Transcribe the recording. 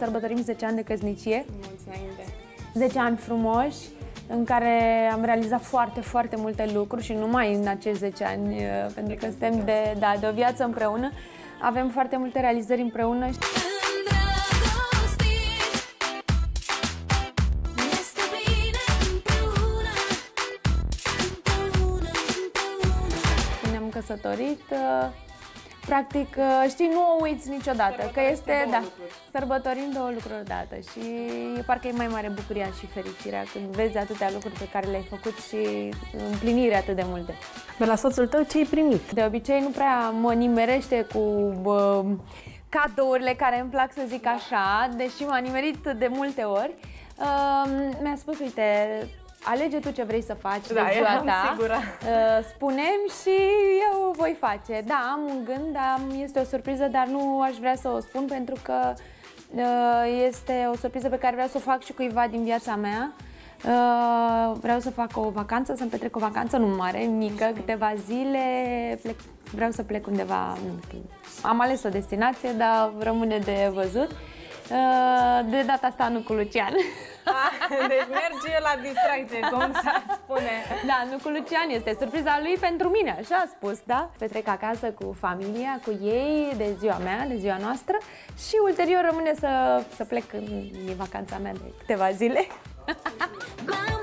sărbătorim 10 ani de căsnicie. Mulți înainte. 10 ani frumoși, în care am realizat foarte, foarte multe lucruri și nu numai în acești 10 ani, pentru că suntem de o viață împreună. Avem foarte multe realizări împreună. Ne-am căsătorit. Practic, știi, nu o uiți niciodată, că este, da, sărbătorim două lucruri odată și parcă e mai mare bucuria și fericirea când vezi atâtea lucruri pe care le-ai făcut și împlinire atât de multe. De la soțul tău ce ai primit? De obicei nu prea mă nimerește cu cadourile care îmi plac, să zic așa, deși m-a nimerit de multe ori. Mi-a spus, uite, alege tu ce vrei să faci de ziua ta, spune-mi și eu voi face. Da, am un gând, este o surpriză, dar nu aș vrea să o spun pentru că este o surpriză pe care vreau să o fac și cuiva din viața mea. Vreau să fac o vacanță, să-mi petrec o vacanță, nu mare, mică, câteva zile, vreau să plec undeva, am ales o destinație, dar rămâne de văzut. De data asta nu cu Lucian. Deci merge la distracție, cum s-ar spune. Da, nu cu Lucian, este surpriza lui pentru mine, așa a spus, da? Petrec acasă cu familia, cu ei, de ziua mea, de ziua noastră și ulterior rămâne să plec în vacanța mea de câteva zile.